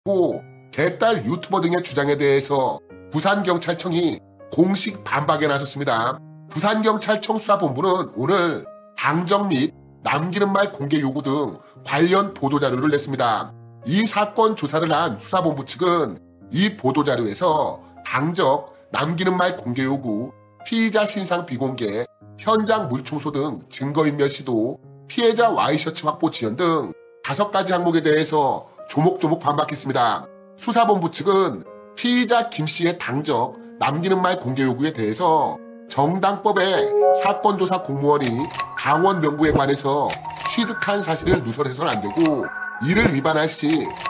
고 개딸 유튜버 등의 주장에 대해서 부산경찰청이 공식 반박에 나섰습니다. 부산경찰청 수사본부는 오늘 당적 및 남기는 말 공개 요구 등 관련 보도자료를 냈습니다. 이 사건 조사를 한 수사본부 측은 이 보도자료에서 당적, 남기는 말 공개 요구, 피의자 신상 비공개, 현장 물청소 등 증거인멸 시도, 피해자 와이셔츠 확보 지연 등 5가지 항목에 대해서 조목조목 반박했습니다. 수사본부 측은 피의자 김씨의 당적, 남기는 말 공개 요구에 대해서 정당법에 사건 조사 공무원이 강원 명부에 관해서 취득한 사실을 누설해서는 안 되고 이를 위반할 시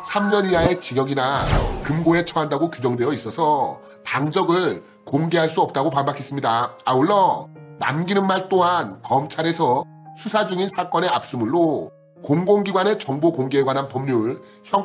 3년 이하의 징역이나 금고에 처한다고 규정되어 있어서 당적을 공개할 수 없다고 반박했습니다. 아울러 남기는 말 또한 검찰에서 수사 중인 사건의 압수물로 공공기관의 정보 공개에 관한 법률,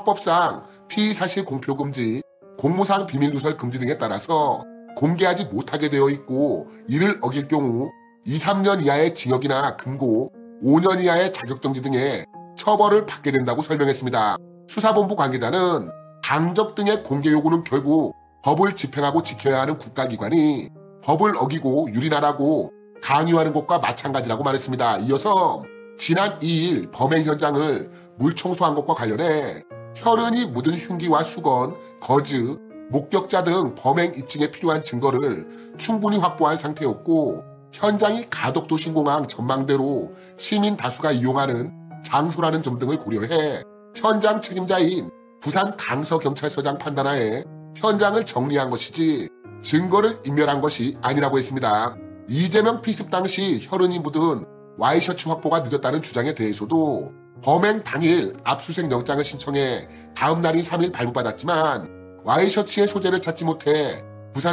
형법상 피의사실 공표 금지, 공무상 비밀 누설 금지 등에 따라서 공개하지 못하게 되어 있고 이를 어길 경우 2, 3년 이하의 징역이나 금고, 5년 이하의 자격정지 등의 처벌을 받게 된다고 설명했습니다. 수사본부 관계자는 당적 등의 공개 요구는 결국 법을 집행하고 지켜야 하는 국가기관이 법을 어기고 유린하라고 강요하는 것과 마찬가지라고 말했습니다. 이어서 지난 2일 범행 현장을 물청소한 것과 관련해 혈흔이 묻은 흉기와 수건, 거즈, 목격자 등 범행 입증에 필요한 증거를 충분히 확보한 상태였고 현장이 가덕도 신공항 전망대로 시민 다수가 이용하는 장소라는 점 등을 고려해 현장 책임자인 부산 강서경찰서장 판단하에 현장을 정리한 것이지 증거를 인멸한 것이 아니라고 했습니다. 이재명 피습 당시 혈흔이 묻은 와이셔츠 확보가 늦었다는 주장에 대해서도 범행 당일 압수수색 영장을 신청해 다음 날인 3일 발부받았지만 와이셔츠의 소재를 찾지 못해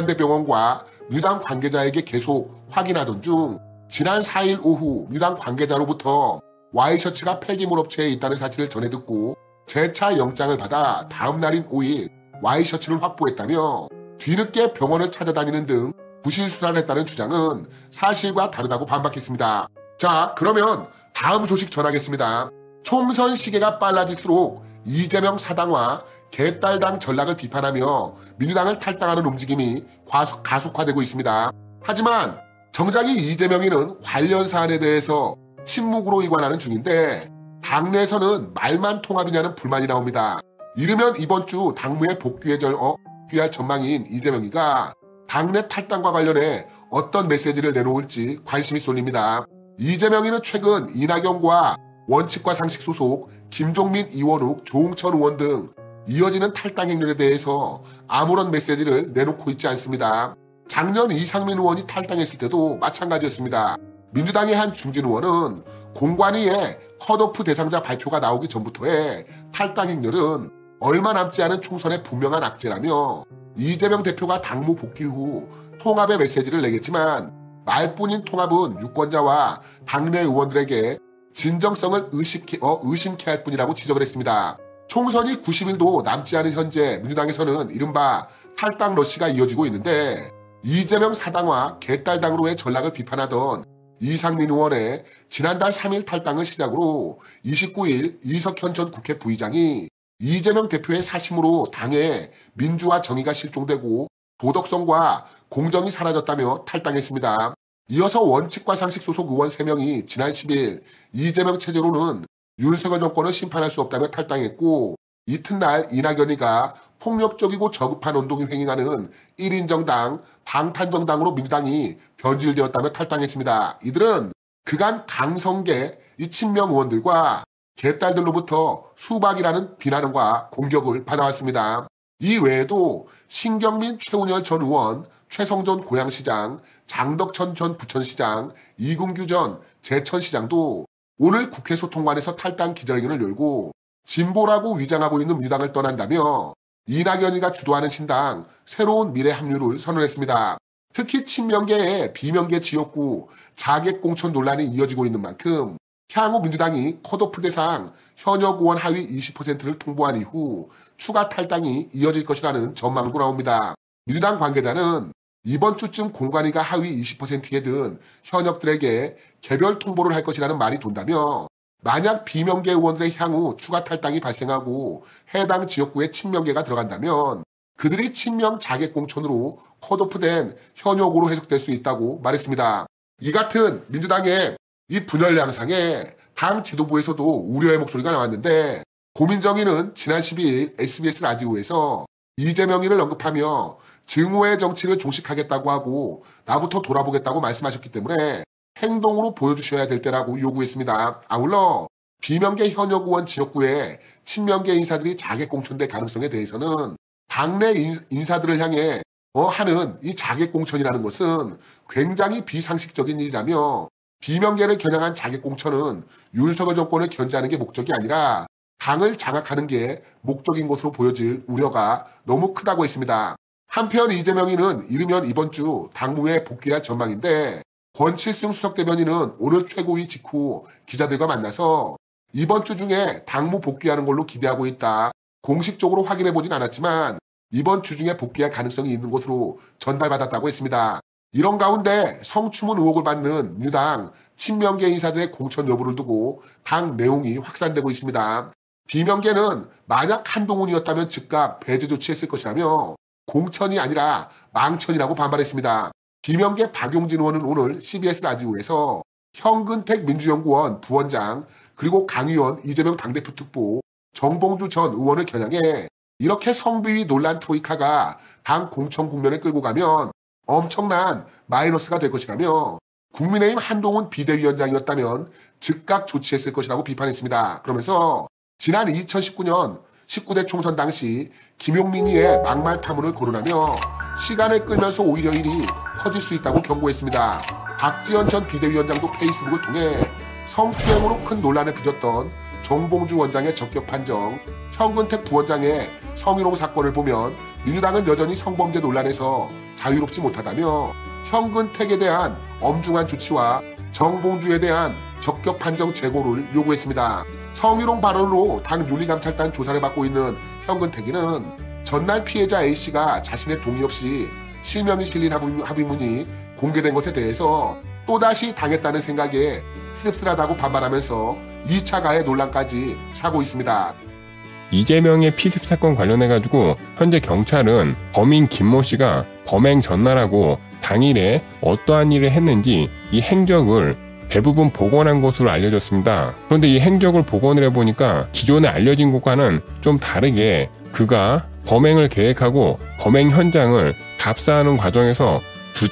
부산대병원과 민주당 관계자에게 계속 확인하던 중 지난 4일 오후 민주당 관계자로부터 와이셔츠가 폐기물 업체에 있다는 사실을 전해 듣고 재차 영장을 받아 다음 날인 5일 와이셔츠를 확보했다며 뒤늦게 병원을 찾아다니는 등 부실 수사를 했다는 주장은 사실과 다르다고 반박했습니다. 자, 그러면 다음 소식 전하겠습니다. 총선 시계가 빨라질수록 이재명 사당과 개딸당 전략을 비판하며 민주당을 탈당하는 움직임이 가속화되고 있습니다. 하지만 정작이 이재명이는 관련 사안에 대해서 침묵으로 이관하는 중인데 당내에서는 말만 통합이냐는 불만이 나옵니다. 이르면 이번 주 당무에 복귀할 전망인 이재명이가 당내 탈당과 관련해 어떤 메시지를 내놓을지 관심이 쏠립니다. 이재명이는 최근 이낙연과 원칙과 상식 소속 김종민, 이원욱, 조응천 의원 등 이어지는 탈당 행렬에 대해서 아무런 메시지를 내놓고 있지 않습니다. 작년 이상민 의원이 탈당했을 때도 마찬가지였습니다. 민주당의 한 중진 의원은 공관위의 컷오프 대상자 발표가 나오기 전부터의 탈당 행렬은 얼마 남지 않은 총선의 분명한 악재라며 이재명 대표가 당무 복귀 후 통합의 메시지를 내겠지만 말뿐인 통합은 유권자와 당내 의원들에게 진정성을 의심케 할 뿐이라고 지적을 했습니다. 총선이 90일도 남지 않은 현재 민주당에서는 이른바 탈당 러시가 이어지고 있는데 이재명 사당과 개딸당으로의 전략을 비판하던 이상민 의원의 지난달 3일 탈당을 시작으로 29일 이석현 전 국회 부의장이 이재명 대표의 사심으로 당의 민주화 정의가 실종되고 도덕성과 공정이 사라졌다며 탈당했습니다. 이어서 원칙과 상식 소속 의원 3명이 지난 10일 이재명 체제로는 윤석열 정권을 심판할 수 없다며 탈당했고 이튿날 이낙연이가 폭력적이고 저급한 운동이 횡행하는 1인 정당, 방탄정당으로 민주당이 변질되었다며 탈당했습니다. 이들은 그간 강성계 친명 의원들과 개딸들로부터 수박이라는 비난과 공격을 받아왔습니다. 이 외에도 신경민 최운열 전 의원, 최성전 고양시장, 장덕천 전 부천시장, 이근규 전 제천시장도 오늘 국회 소통관에서 탈당 기자회견을 열고 진보라고 위장하고 있는 민주당을 떠난다며 이낙연이가 주도하는 신당 새로운 미래 합류를 선언했습니다. 특히 친명계의 비명계 지역구 자객공천 논란이 이어지고 있는 만큼 향후 민주당이 컷오프 대상 현역 의원 하위 20%를 통보한 이후 추가 탈당이 이어질 것이라는 전망도 나옵니다. 민주당 관계자는 이번 주쯤 공관위가 하위 20%에 든 현역들에게 개별 통보를 할 것이라는 말이 돈다며 만약 비명계 의원들의 향후 추가 탈당이 발생하고 해당 지역구에 친명계가 들어간다면 그들이 친명 자객공천으로 컷오프된 현역으로 해석될 수 있다고 말했습니다. 이 같은 민주당의 이 분열 양상에 당 지도부에서도 우려의 목소리가 나왔는데, 고민정의는 지난 12일 SBS 라디오에서 이재명이를 언급하며 증오의 정치를 종식하겠다고 하고 나부터 돌아보겠다고 말씀하셨기 때문에 행동으로 보여주셔야 될 때라고 요구했습니다. 아울러 비명계 현역 의원 지역구에 친명계 인사들이 자객공천될 가능성에 대해서는 당내 인사들을 향해 하는 이 자객공천이라는 것은 굉장히 비상식적인 일이라며, 비명계를 겨냥한 자객공천은 윤석열 정권을 견제하는 게 목적이 아니라 당을 장악하는 게 목적인 것으로 보여질 우려가 너무 크다고 했습니다. 한편 이재명이는 이르면 이번 주 당무에 복귀할 전망인데, 권칠승 수석대변인은 오늘 최고위 직후 기자들과 만나서 이번 주 중에 당무 복귀하는 걸로 기대하고 있다. 공식적으로 확인해보진 않았지만 이번 주 중에 복귀할 가능성이 있는 것으로 전달받았다고 했습니다. 이런 가운데 성추문 의혹을 받는 민주당 친명계 인사들의 공천 여부를 두고 당 내용이 확산되고 있습니다. 비명계는 만약 한동훈이었다면 즉각 배제 조치했을 것이라며 공천이 아니라 망천이라고 반발했습니다. 비명계 박용진 의원은 오늘 CBS 라디오에서 현근택 민주연구원 부원장 그리고 강의원 이재명 당대표 특보 정봉주 전 의원을 겨냥해 이렇게 성비위 논란 트로이카가 당 공천 국면에 끌고 가면 엄청난 마이너스가 될 것이라며, 국민의힘 한동훈 비대위원장이었다면 즉각 조치했을 것이라고 비판했습니다. 그러면서 지난 2019년 19대 총선 당시 김용민이의 막말 파문을 거론하며 시간을 끌면서 오히려 일이 커질 수 있다고 경고했습니다. 박지원 전 비대위원장도 페이스북을 통해 성추행으로 큰 논란을 빚었던 정봉주 원장의 적격 판정, 현근택 부원장의 성희롱 사건을 보면 민주당은 여전히 성범죄 논란에서 자유롭지 못하다며 현근택에 대한 엄중한 조치와 정봉주에 대한 적격 판정 재고를 요구했습니다. 성희롱 발언으로 당 윤리감찰단 조사를 받고 있는 현근택이는 전날 피해자 A씨가 자신의 동의 없이 실명이 실린 합의문이 공개된 것에 대해서 또다시 당했다는 생각에 씁쓸하다고 반발하면서 2차 가해 논란까지 사고 있습니다. 이재명의 피습 사건 관련해가지고 현재 경찰은 범인 김모 씨가 범행 전날하고 당일에 어떠한 일을 했는지 이 행적을 대부분 복원한 것으로 알려졌습니다. 그런데 이 행적을 복원을 해보니까 기존에 알려진 것과는 좀 다르게 그가 범행을 계획하고 범행 현장을 답사하는 과정에서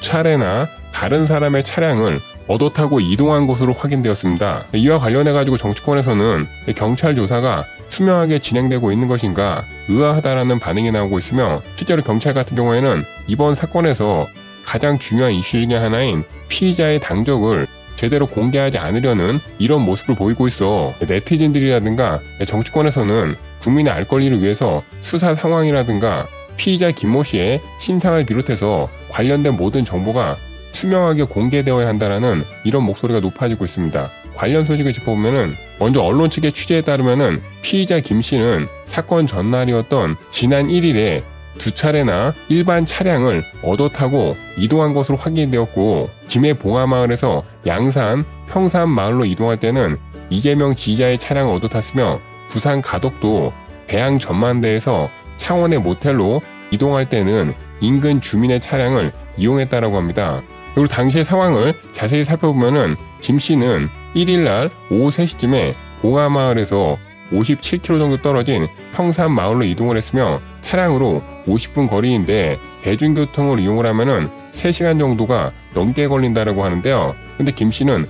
2차례나 다른 사람의 차량을 얻어 타고 이동한 것으로 확인되었습니다. 이와 관련해가지고 정치권에서는 경찰 조사가 투명하게 진행되고 있는 것인가 의아하다라는 반응이 나오고 있으며, 실제로 경찰 같은 경우에는 이번 사건에서 가장 중요한 이슈 중에 하나인 피의자의 당적을 제대로 공개하지 않으려는 이런 모습을 보이고 있어 네티즌들이라든가 정치권에서는 국민의 알 권리를 위해서 수사 상황이라든가 피의자 김모 씨의 신상을 비롯해서 관련된 모든 정보가 투명하게 공개되어야 한다는 이런 목소리가 높아지고 있습니다. 관련 소식을 짚어보면은 먼저 언론 측의 취재에 따르면은 피의자 김 씨는 사건 전날이었던 지난 1일에 2차례나 일반 차량을 얻어 타고 이동한 것으로 확인되었고, 김해 봉하마을에서 양산, 평산 마을로 이동할 때는 이재명 지지자의 차량을 얻어 탔으며, 부산 가덕도 대양 전만대에서 창원의 모텔로 이동할 때는 인근 주민의 차량을 이용했다라고 합니다. 그리고 당시의 상황을 자세히 살펴보면은 김 씨는 1일날 오후 3시쯤에 봉하마을에서 57km 정도 떨어진 평산 마을로 이동을 했으며, 차량으로 50분 거리인데 대중교통을 이용을 하면은 3시간 정도가 넘게 걸린다라고 하는데요. 근데 김 씨는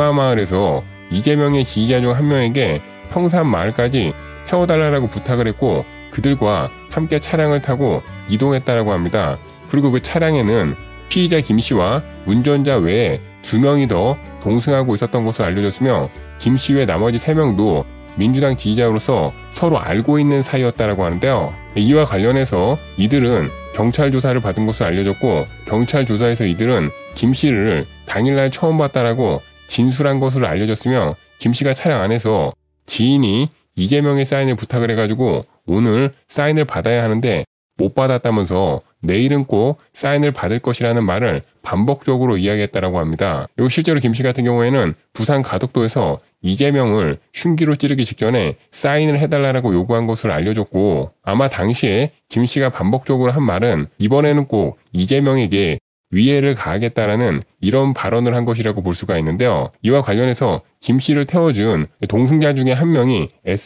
봉하마을에서 이재명의 지지자 중 한 명에게 평산 마을까지 태워달라고 부탁을 했고, 그들과 함께 차량을 타고 이동했다라고 합니다. 그리고 그 차량에는 피의자 김 씨와 운전자 외에 2명이 더 동승하고 있었던 것으로 알려졌으며, 김 씨 외 나머지 3명도 민주당 지지자로서 서로 알고 있는 사이였다라고 하는데요. 이와 관련해서 이들은 경찰 조사를 받은 것으로 알려졌고, 경찰 조사에서 이들은 김 씨를 당일날 처음 봤다라고 진술한 것으로 알려졌으며, 김 씨가 차량 안에서 지인이 이재명의 사인을 부탁을 해가지고 오늘 사인을 받아야 하는데 못 받았다면서 내일은 꼭 사인을 받을 것이라는 말을 반복적으로 이야기했다라고 합니다. 그리고 실제로 김 씨 같은 경우에는 부산 가덕도에서 이재명을 흉기로 찌르기 직전에 사인을 해달라고 요구한 것으로 알려졌고, 아마 당시에 김 씨가 반복적으로 한 말은 이번에는 꼭 이재명에게 위해를 가하겠다라는 이런 발언을 한 것이라고 볼 수가 있는데요. 이와 관련해서 김 씨를 태워준 동승자 중에 한 명이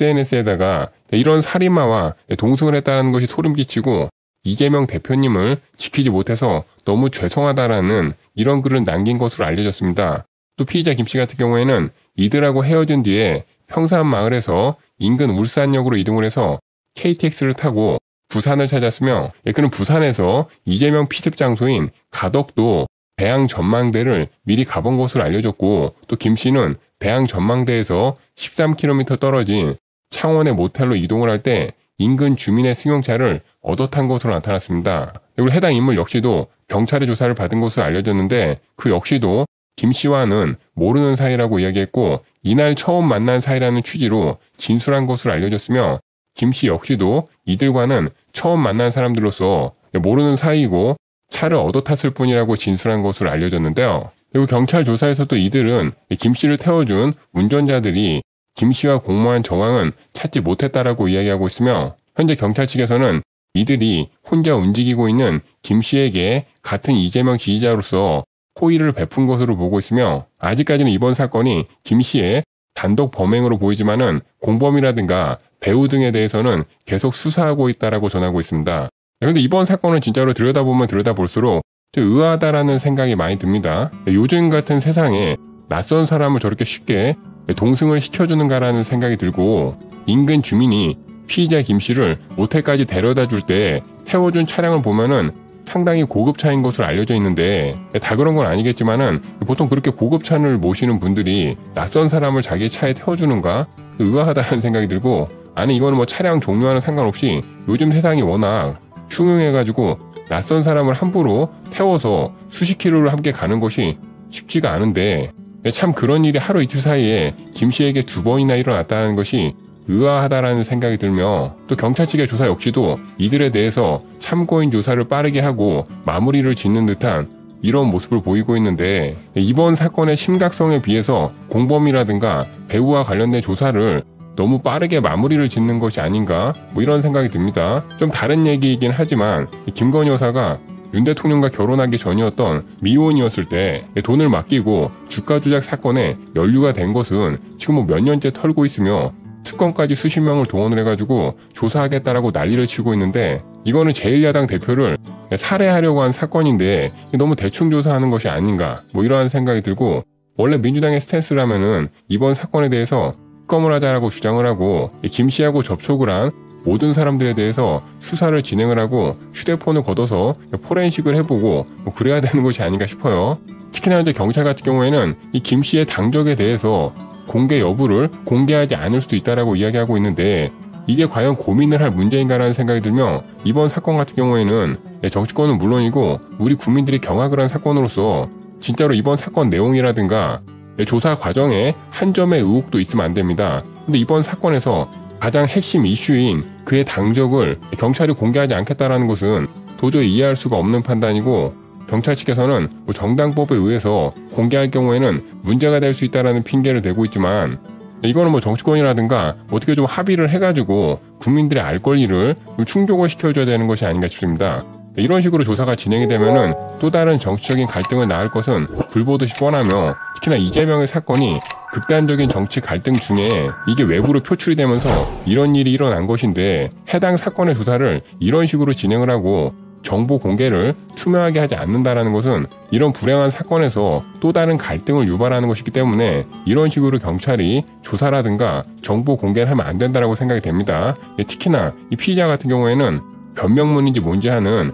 SNS에다가 이런 살인마와 동승을 했다는 것이 소름 끼치고 이재명 대표님을 지키지 못해서 너무 죄송하다라는 이런 글을 남긴 것으로 알려졌습니다. 또 피의자 김 씨 같은 경우에는 이들하고 헤어진 뒤에 평산 마을에서 인근 울산역으로 이동을 해서 KTX를 타고 부산을 찾았으며, 그는 부산에서 이재명 피습 장소인 가덕도 배양 전망대를 미리 가본 것으로 알려졌고, 또 김 씨는 배양 전망대에서 13km 떨어진 창원의 모텔로 이동을 할 때 인근 주민의 승용차를 얻어 탄 것으로 나타났습니다. 그리고 해당 인물 역시도 경찰의 조사를 받은 것으로 알려졌는데, 그 역시도 김 씨와는 모르는 사이라고 이야기했고, 이날 처음 만난 사이라는 취지로 진술한 것으로 알려졌으며, 김 씨 역시도 이들과는 처음 만난 사람들로서 모르는 사이이고 차를 얻어 탔을 뿐이라고 진술한 것으로 알려졌는데요. 그리고 경찰 조사에서도 이들은 김 씨를 태워준 운전자들이 김 씨와 공모한 정황은 찾지 못했다라고 이야기하고 있으며, 현재 경찰 측에서는 이들이 혼자 움직이고 있는 김 씨에게 같은 이재명 지지자로서 호의를 베푼 것으로 보고 있으며, 아직까지는 이번 사건이 김 씨의 단독 범행으로 보이지만은 공범이라든가 배우 등에 대해서는 계속 수사하고 있다라고 전하고 있습니다. 그런데 이번 사건은 진짜로 들여다보면 들여다볼수록 좀 의아하다라는 생각이 많이 듭니다. 요즘 같은 세상에 낯선 사람을 저렇게 쉽게 동승을 시켜주는가라는 생각이 들고, 인근 주민이 피의자 김 씨를 모텔까지 데려다 줄 때 태워준 차량을 보면은 상당히 고급차인 것으로 알려져 있는데, 다 그런 건 아니겠지만은 보통 그렇게 고급차를 모시는 분들이 낯선 사람을 자기 차에 태워주는가 의아하다는 생각이 들고, 아니 이거는 뭐 차량 종류와는 상관없이 요즘 세상이 워낙 흉흉해가지고 낯선 사람을 함부로 태워서 수십 킬로를 함께 가는 것이 쉽지가 않은데, 참 그런 일이 하루 이틀 사이에 김 씨에게 2번이나 일어났다는 것이 의아하다라는 생각이 들며, 또 경찰 측의 조사 역시도 이들에 대해서 참고인 조사를 빠르게 하고 마무리를 짓는 듯한 이런 모습을 보이고 있는데, 이번 사건의 심각성에 비해서 공범이라든가 배우와 관련된 조사를 너무 빠르게 마무리를 짓는 것이 아닌가, 뭐 이런 생각이 듭니다. 좀 다른 얘기이긴 하지만 김건희 여사가 윤 대통령과 결혼하기 전이었던 미혼이었을 때 돈을 맡기고 주가 조작 사건에 연루가 된 것은 지금 뭐 몇 년째 털고 있으며, 특검까지 수십 명을 동원을 해가지고 조사하겠다라고 난리를 치고 있는데, 이거는 제1야당 대표를 살해하려고 한 사건인데 너무 대충 조사하는 것이 아닌가, 뭐 이러한 생각이 들고, 원래 민주당의 스탠스라면은 이번 사건에 대해서 특검을 하자라고 주장을 하고, 김 씨하고 접촉을 한 모든 사람들에 대해서 수사를 진행을 하고 휴대폰을 걷어서 포렌식을 해보고 뭐 그래야 되는 것이 아닌가 싶어요. 특히나 현재 경찰 같은 경우에는 이 김 씨의 당적에 대해서 공개 여부를 공개하지 않을 수도 있다라고 이야기하고 있는데, 이게 과연 고민을 할 문제인가라는 생각이 들며, 이번 사건 같은 경우에는 정치권은 물론이고 우리 국민들이 경악을 한 사건으로서 진짜로 이번 사건 내용이라든가 조사 과정에 한 점의 의혹도 있으면 안 됩니다. 근데 이번 사건에서 가장 핵심 이슈인 그의 당적을 경찰이 공개하지 않겠다라는 것은 도저히 이해할 수가 없는 판단이고, 경찰 측에서는 정당법에 의해서 공개할 경우에는 문제가 될 수 있다라는 핑계를 대고 있지만, 이거는 뭐 정치권이라든가 어떻게 좀 합의를 해가지고 국민들의 알 권리를 충족을 시켜줘야 되는 것이 아닌가 싶습니다. 이런 식으로 조사가 진행이 되면은 또 다른 정치적인 갈등을 낳을 것은 불보듯이 뻔하며, 특히나 이재명의 사건이 극단적인 정치 갈등 중에 이게 외부로 표출이 되면서 이런 일이 일어난 것인데, 해당 사건의 조사를 이런 식으로 진행을 하고 정보 공개를 투명하게 하지 않는다라는 것은 이런 불행한 사건에서 또 다른 갈등을 유발하는 것이기 때문에, 이런 식으로 경찰이 조사라든가 정보 공개를 하면 안 된다라고 생각이 됩니다. 특히나 이 피의자 같은 경우에는 변명문인지 뭔지 하는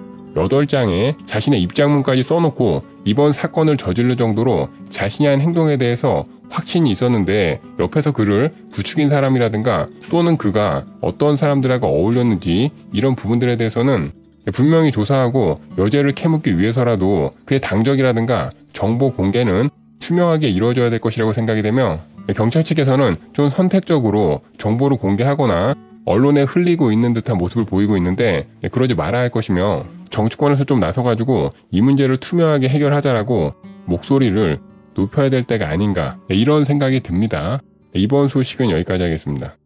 8장에 자신의 입장문까지 써놓고 이번 사건을 저지를 정도로 자신이 한 행동에 대해서 확신이 있었는데, 옆에서 그를 부추긴 사람이라든가 또는 그가 어떤 사람들하고 어울렸는지 이런 부분들에 대해서는 분명히 조사하고 여죄를 캐묻기 위해서라도 그의 당적이라든가 정보 공개는 투명하게 이루어져야 될 것이라고 생각이 되며, 경찰 측에서는 좀 선택적으로 정보를 공개하거나 언론에 흘리고 있는 듯한 모습을 보이고 있는데, 그러지 말아야 할 것이며, 정치권에서 좀 나서가지고 이 문제를 투명하게 해결하자라고 목소리를 높여야 될 때가 아닌가, 이런 생각이 듭니다. 이번 소식은 여기까지 하겠습니다.